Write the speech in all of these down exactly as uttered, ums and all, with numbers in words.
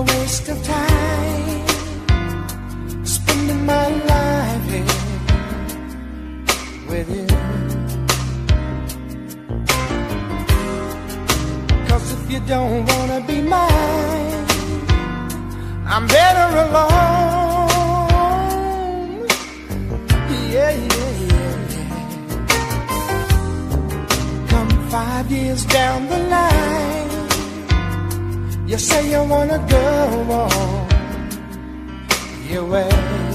waste of time spending my life here with you. Cause if you don't wanna be mine, I'm better alone. Yeah, yeah, yeah, yeah. Come five years down the line, you say you wanna go on your way.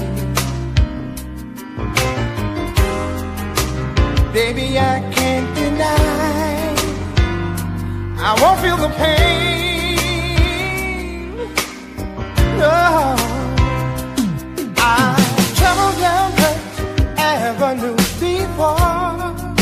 Baby, I can't deny I won't feel the pain. No, I traveled down Hurt Avenue before,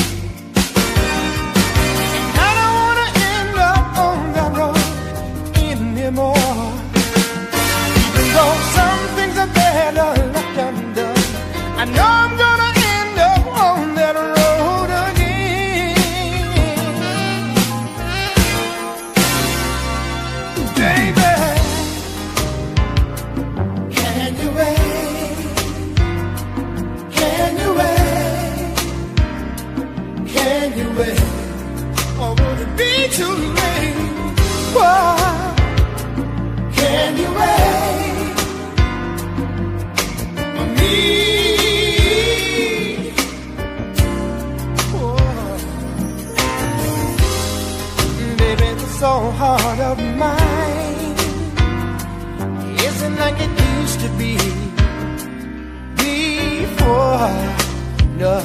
and I don't wanna end up on that road anymore. Even though some things are better left undone, I know I'm gonna end up on that road again. Baby, can you wait? Can you wait? Can you wait? Or would it be too late? Whoa. Can you wait for me? Whoa. Baby, this old heart of mine isn't like it used to be before. No,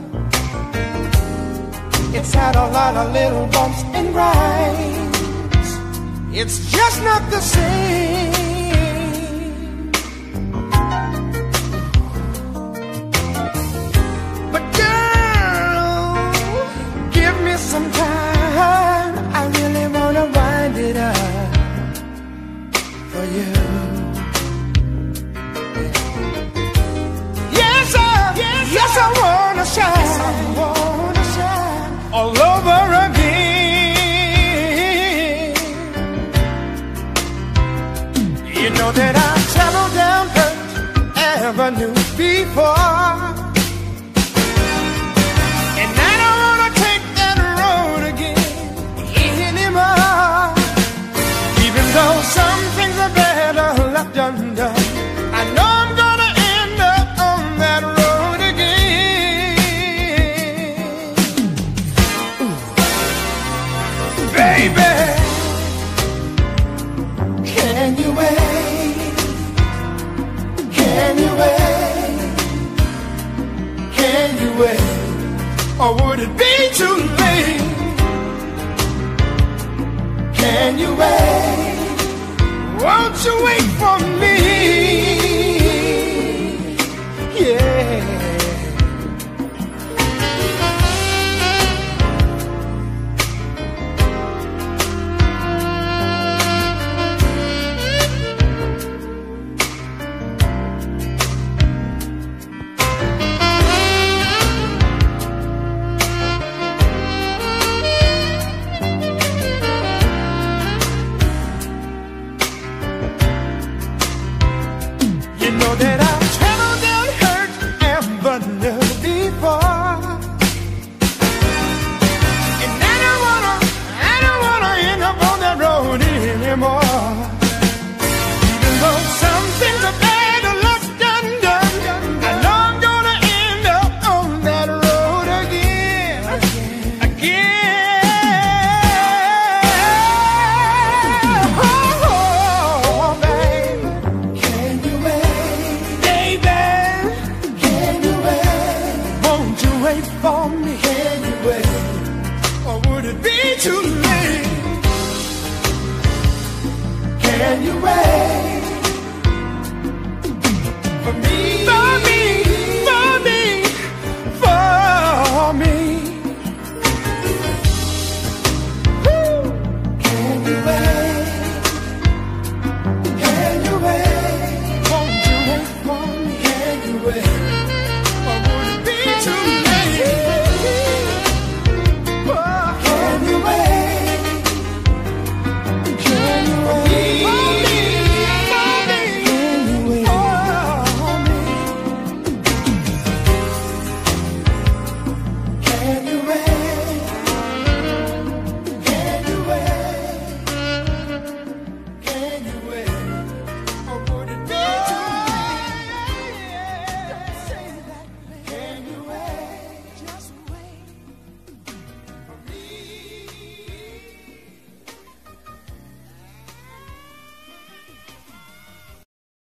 it's had a lot of little bumps and grinds. It's just not the same. But girl, give me some time. I really wanna wind it up for you. Yes, I, yes, yes, I wanna shine, yes, I wanna shine all over again. You know that I've traveled down Hurt Avenue before, and I don't wanna take that road again anymore. Even though some things are better left undone, I know I'm gonna end up on that road again. Ooh. Baby, can you wait? Can you wait? Can you wait? Or would it be too late? Can you wait? Won't you wait for me? Yeah. You know that I